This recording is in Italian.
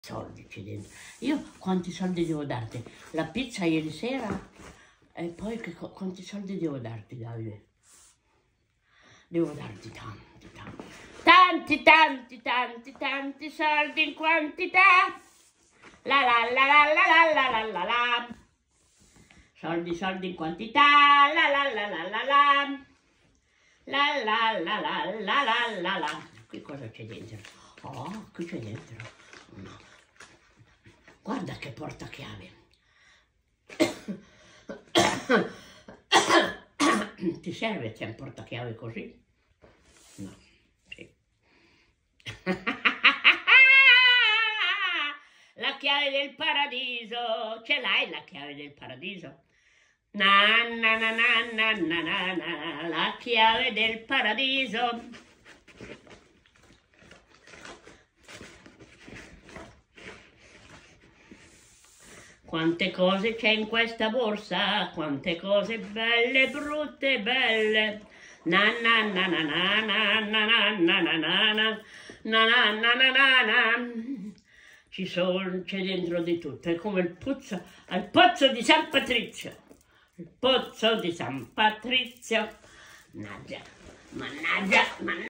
Soldi c'è dentro. Io quanti soldi devo darti? La pizza ieri sera e poi quanti soldi devo darti, Davide? Devo darti tanti, tanti. Tanti, tanti, tanti, tanti soldi in quantità. La la la la la la la la la. Soldi, soldi in quantità. La la la la la la. La la la la la la la la. Qui cosa c'è dentro? Oh, qui c'è dentro. No. Guarda che portachiave. Ti serve c'è un portachiave così? No. Sì. La chiave del paradiso. Ce l'hai la chiave del paradiso? Na na na na na na na na. La chiave del paradiso. Quante cose c'è in questa borsa, quante cose belle, brutte, belle. Na na na na na na na na na na na na na na na na. C'è dentro di tutto, è come il pozzo, al pozzo di San Patrizio. Il pozzo di San Patrizio. Mannaggia, mannaggia, mannaggia.